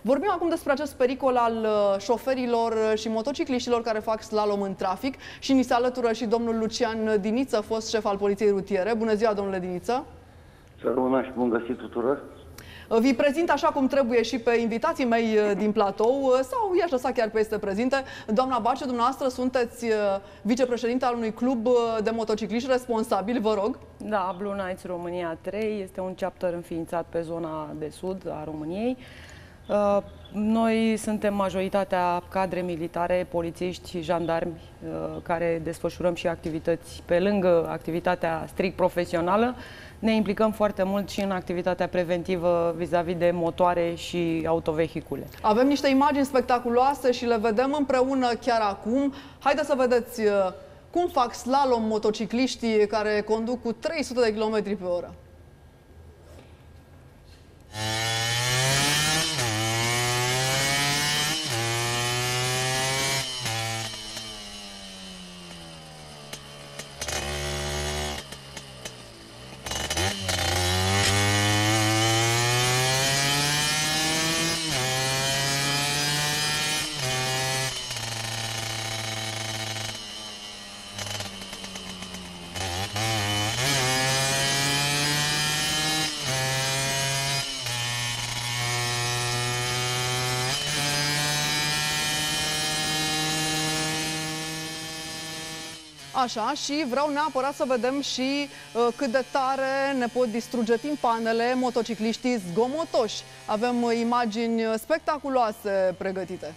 Vorbim acum despre acest pericol al șoferilor și motocicliștilor care fac slalom în trafic și ni se alătură și domnul Lucian Diniță, fost șef al Poliției Rutiere. Bună ziua, domnule Diniță! Să rămână și bun găsit tuturor! Vi prezint așa cum trebuie și pe invitații mei din platou, sau i-aș lăsa chiar pe este prezente. Doamna Bace, dumneavoastră sunteți vicepreședinte al unui club de motocicliști responsabil, vă rog. Da, Blue Knights România 3 este un chapter înființat pe zona de sud a României. Noi suntem majoritatea cadre militare, polițiști și jandarmi care desfășurăm și activități pe lângă activitatea strict profesională. Ne implicăm foarte mult și în activitatea preventivă vis-a-vis de motoare și autovehicule. Avem niște imagini spectaculoase și le vedem împreună chiar acum. Haideți să vedeți cum fac slalom motocicliștii care conduc cu 300 de km pe oră. Așa, și vreau neapărat să vedem și cât de tare ne pot distruge timpanele motocicliștii zgomotoși. Avem imagini spectaculoase pregătite.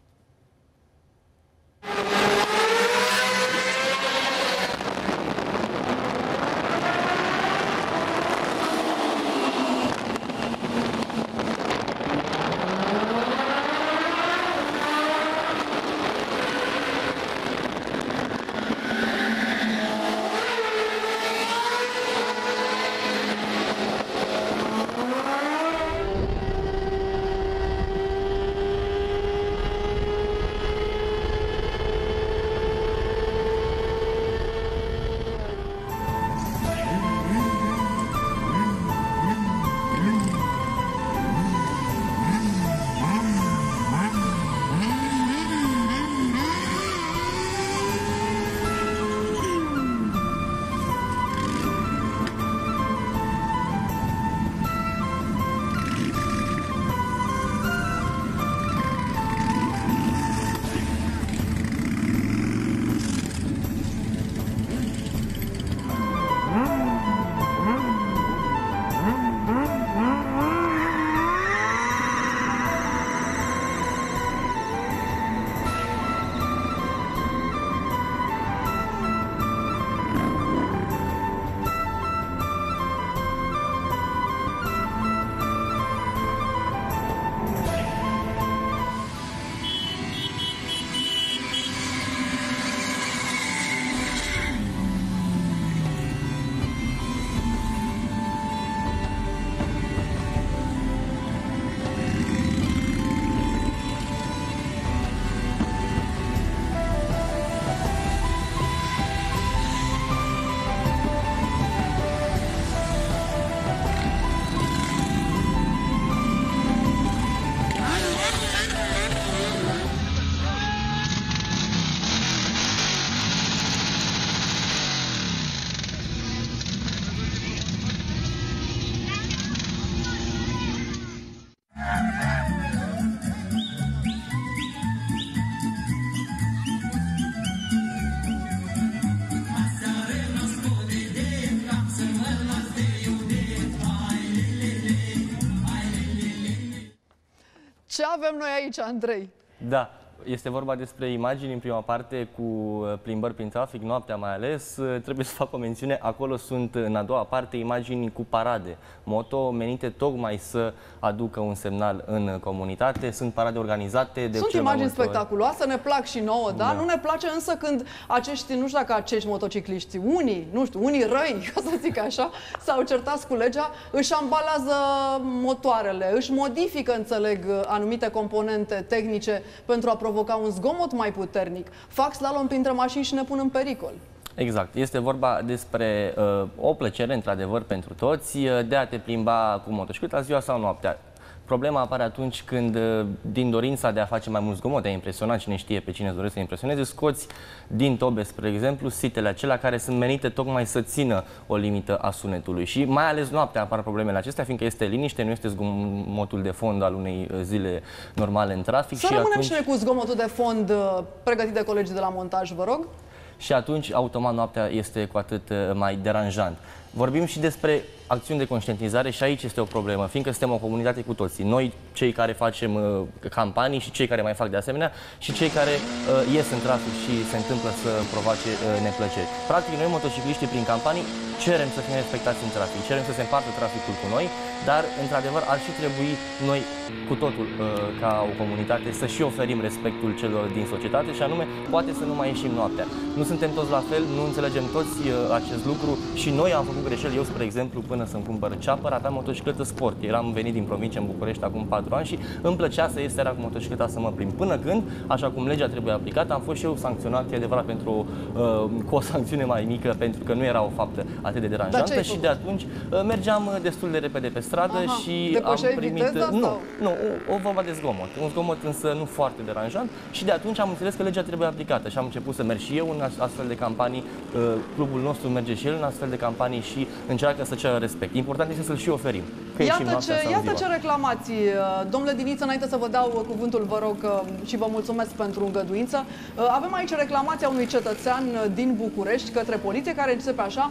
Ce avem noi aici, Andrei? Da, este vorba despre imagini în prima parte cu plimbări prin trafic, noaptea mai ales. Trebuie să fac o mențiune, acolo sunt în a doua parte imagini cu parade moto menite tocmai să aducă un semnal în comunitate. Sunt parade organizate de Sunt imagini spectaculoase, ne plac și nouă, da? Nu ne place însă când acești, nu știu dacă acești motocicliști, unii, nu știu, unii răi, ca să zic așa, s-au certat cu legea, își ambalează motoarele, își modifică, înțeleg, anumite componente tehnice pentru a provoca un zgomot mai puternic, fac slalom printre mașini și ne pun în pericol. Exact. Este vorba despre o plăcere, într-adevăr, pentru toți, de a te plimba cu motocicleta ziua sau noaptea. Problema apare atunci când, din dorința de a face mai mult zgomot, de a impresiona cine știe pe cine îți dorește să impresioneze, scoți din tobe, spre exemplu, sitele acelea care sunt menite tocmai să țină o limită a sunetului. Și mai ales noaptea apar problemele acestea, fiindcă este liniște, nu este zgomotul de fond al unei zile normale în trafic. Să rămânem și noi cu zgomotul de fond pregătit de colegii de la montaj, vă rog. Și atunci, automat, noaptea este cu atât mai deranjant. Vorbim și despre acțiuni de conștientizare și aici este o problemă, fiindcă suntem o comunitate cu toții. Noi, cei care facem campanii și cei care mai fac de asemenea și cei care ies în trafic și se întâmplă să provoace neplăceri. Practic, noi, motocicliștii, prin campanii, cerem să fim respectați în trafic, cerem să se împartă traficul cu noi, dar, într-adevăr, ar și trebui noi, cu totul, ca o comunitate, să și oferim respectul celor din societate și anume, poate să nu mai ieșim noaptea. Nu suntem toți la fel, nu înțelegem toți acest lucru și noi am făcut greșeli. Eu, spre exemplu, până să-mi cumpăr ceapăr, aveam motocicletă sport. Eram venit din provincie în București acum 4 ani și îmi plăcea să ies seara cu motocicleta să mă plimb. Până când, așa cum legea trebuie aplicată, am fost și eu sancționat, e adevărat, cu o sancțiune mai mică, pentru că nu era o faptă atât de deranjantă și de atunci mergeam destul de repede pe stradă și am primit... O vorba de zgomot. Un zgomot însă nu foarte deranjant și de atunci am înțeles că legea trebuie aplicată și am început să merg și eu în astfel de campanii. Clubul nostru merge și el în astfel de campanii și încearcă să ceară respect. Important este să-l și oferim. Iată ce reclamații. Domnule Diniță, înainte să vă dau cuvântul, vă rog și vă mulțumesc pentru îngăduință. Avem aici reclamația unui cetățean din București către poliție, care începe așa: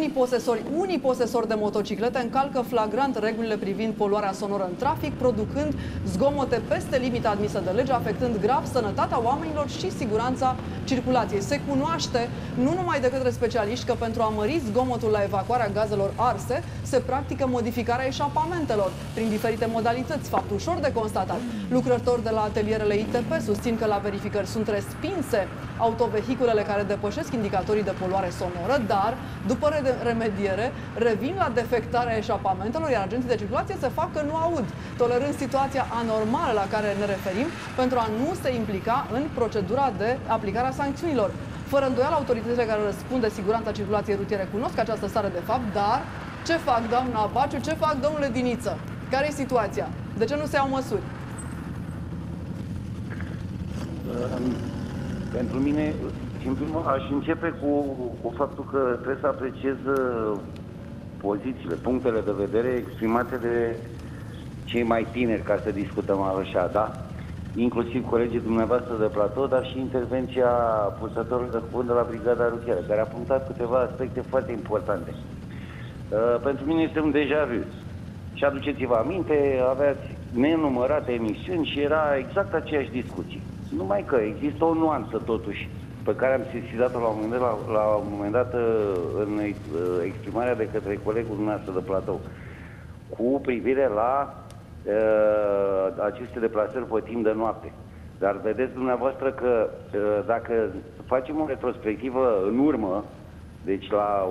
unii posesori de motociclete încalcă flagrant regulile privind poluarea sonoră în trafic, producând zgomote peste limita admisă de lege, afectând grav sănătatea oamenilor și siguranța circulației. Se cunoaște nu numai de către specialiști că pentru a mări zgomotul la evacuarea gazelor arse, se practică modificarea eșapamentelor prin diferite modalități, fapt ușor de constatat. Lucrători de la atelierele ITP susțin că la verificări sunt respinse autovehiculele care depășesc indicatorii de poluare sonoră, dar după remediere revin la defectarea eșapamentelor, iar agenții de circulație se fac că nu aud, tolerând situația anormală la care ne referim pentru a nu se implica în procedura de aplicare a sancțiunilor. Fără îndoială, autoritățile care răspund de siguranța circulației rutiere cunosc această stare de fapt, dar ce fac, doamna Baciu, ce fac, domnule Diniță? Care e situația? De ce nu se iau măsuri? Pentru mine, în primul aș începe cu faptul că trebuie să apreciez pozițiile, punctele de vedere exprimate de cei mai tineri, ca să discutăm așa, da? Inclusiv colegii dumneavoastră de platou, dar și intervenția purtătorului de cuvânt de la Brigada Rutieră, care a punctat câteva aspecte foarte importante. Pentru mine este un déjà vu. Și aduceți-vă aminte, aveați nenumărate emisiuni și era exact aceeași discuție. Numai că există o nuanță totuși, pe care am sesizat-o la un moment dat în exprimarea de către colegul dumneavoastră de platou, cu privire la aceste deplasări pe timp de noapte. Dar vedeți dumneavoastră că dacă facem o retrospectivă în urmă, deci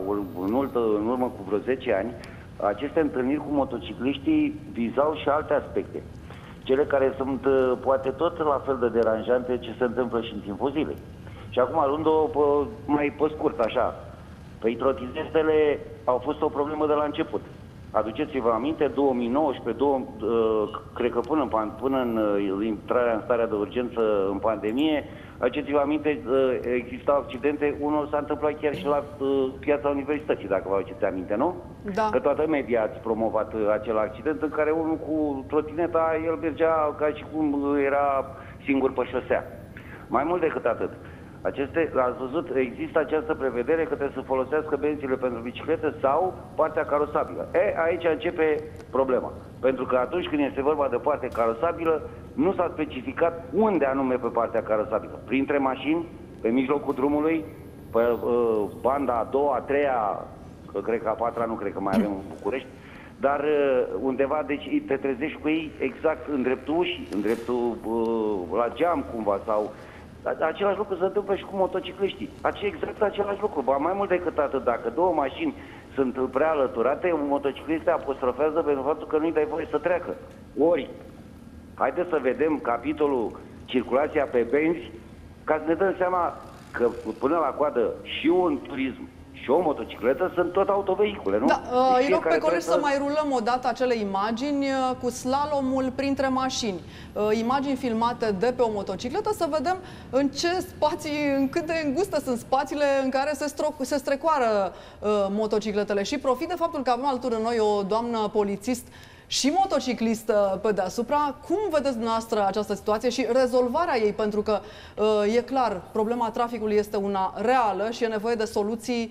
în urmă cu vreo 10 ani, aceste întâlniri cu motocicliștii vizau și alte aspecte. Cele care sunt poate tot la fel de deranjante ce se întâmplă și în timpul zilei. Și acum, luând-o mai pe scurt, așa, păi trotinetele au fost o problemă de la început. Aduceți-vă aminte, 2019, cred că până în intrarea în starea de urgență în pandemie, aduceți-vă aminte, existau accidente, unul s-a întâmplat chiar și la Piața Universității, dacă vă aduceți aminte, nu? Da. Că toată media ați promovat acel accident în care unul cu trotineta, el mergea ca și cum era singur pe șosea. Mai mult decât atât. Ați văzut, există această prevedere că trebuie să folosească benzile pentru biciclete sau partea carosabilă. Aici începe problema. Pentru că atunci când este vorba de parte carosabilă, nu s-a specificat unde anume pe partea carosabilă. Printre mașini, pe mijlocul drumului, pe banda a doua, a treia, că cred că a patra nu cred că mai avem în București, dar undeva, deci te trezești cu ei exact în dreptul ușii, în dreptul la geam cumva sau... Același lucru se întâmplă și cu motocicliștii. Exact același lucru. Ba, mai mult decât atât, dacă două mașini sunt prea alăturate, un motociclist te apostrofează pentru faptul că nu-i dai voie să treacă. Ori, haideți să vedem capitolul circulația pe benzi, ca să ne dăm seama că până la coadă și un turism și o motocicletă sunt tot autovehicule, nu? Da, Deci îi rog pe fiecare colegi să trebuie mai rulăm o dată acele imagini cu slalomul printre mașini. Imagini filmate de pe o motocicletă, să vedem în ce spații, în cât de înguste sunt spațiile în care se strecoară motocicletele. Și profit de faptul că avem alături de noi o doamnă polițist și motociclistă pe deasupra. Cum vedeți dumneavoastră această situație și rezolvarea ei? Pentru că e clar, problema traficului este una reală și e nevoie de soluții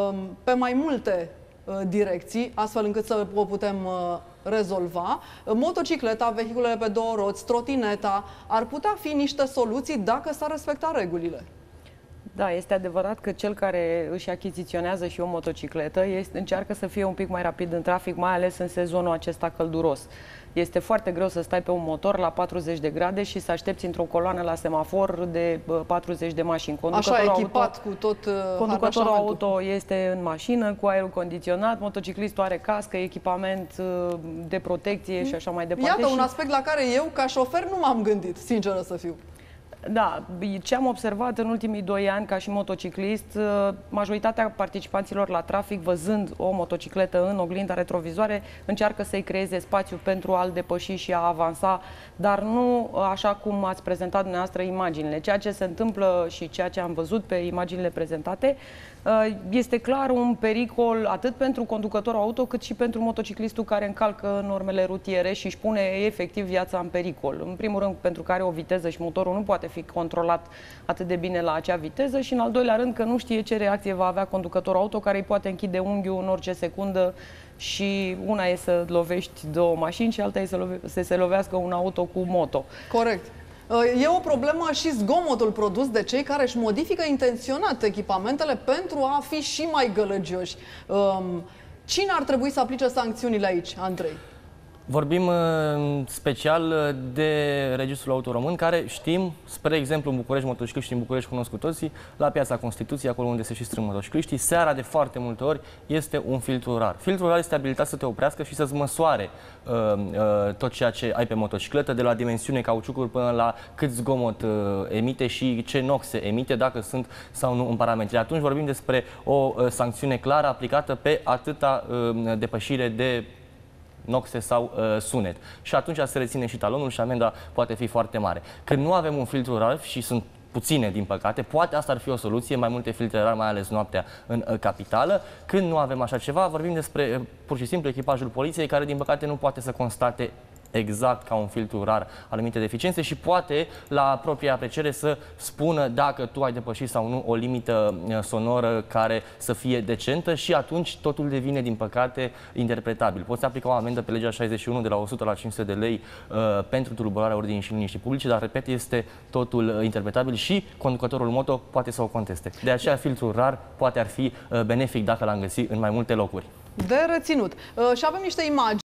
pe mai multe direcții, astfel încât să o putem rezolva. Motocicleta, vehiculele pe două roți, trotineta, ar putea fi niște soluții dacă s-ar respecta regulile. Da, este adevărat că cel care își achiziționează și o motocicletă încearcă să fie un pic mai rapid în trafic, mai ales în sezonul acesta călduros. Este foarte greu să stai pe un motor la 40 de grade și să aștepți într-o coloană la semafor de 40 de mașini. Așa, echipat cu tot conducătorul auto este în mașină cu aerul condiționat, motociclistul are cască, echipament de protecție și așa mai departe. Iată un aspect la care eu, ca șofer, nu m-am gândit, sinceră să fiu. Da, ce am observat în ultimii 2 ani ca și motociclist, majoritatea participanților la trafic, văzând o motocicletă în oglinda retrovizoare, încearcă să-i creeze spațiu pentru a-l depăși și a avansa, dar nu așa cum ați prezentat dumneavoastră imaginile. Ceea ce se întâmplă și ceea ce am văzut pe imaginile prezentate este clar un pericol atât pentru conducătorul auto cât și pentru motociclistul care încalcă normele rutiere și își pune efectiv viața în pericol. În primul rând pentru că are o viteză și motorul nu poate fi controlat atât de bine la acea viteză și în al doilea rând că nu știe ce reacție va avea conducătorul auto care îi poate închide unghiul în orice secundă și una e să lovești 2 mașini și alta e să se lovească un auto cu moto. Corect. E o problemă și zgomotul produs de cei care își modifică intenționat echipamentele pentru a fi și mai gălăgioși. Cine ar trebui să aplice sancțiunile aici, Andrei? Vorbim special de Registrul Auto Român, care știm, spre exemplu, în București, motocicliștii în București cunosc cu toții, la Piața Constituției, acolo unde se și strâng motocicliștii, seara de foarte multe ori este un filtru rar. Filtrul rar este abilitat să te oprească și să-ți măsoare tot ceea ce ai pe motocicletă, de la dimensiune cauciucuri până la cât zgomot emite și ce noxe emite, dacă sunt sau nu în parametri. Atunci vorbim despre o sancțiune clară aplicată pe atâta depășire de noxe sau sunet. Și atunci se reține și talonul și amenda poate fi foarte mare. Când nu avem un filtru rar și sunt puține, din păcate, poate asta ar fi o soluție, mai multe filtre rar, mai ales noaptea în capitală. Când nu avem așa ceva, vorbim despre pur și simplu echipajul poliției, care din păcate nu poate să constate exact ca un filtru rar anumite deficiențe și poate la propria apreciere să spună dacă tu ai depășit sau nu o limită sonoră care să fie decentă și atunci totul devine, din păcate, interpretabil. Poți aplica o amendă pe legea 61 de la 100 la 500 de lei pentru tulburarea ordinii și liniștii publice, dar, repet, este totul interpretabil și conducătorul moto poate să o conteste. De aceea, filtrul rar poate ar fi benefic dacă l-am găsit în mai multe locuri. De reținut. Și avem niște imagini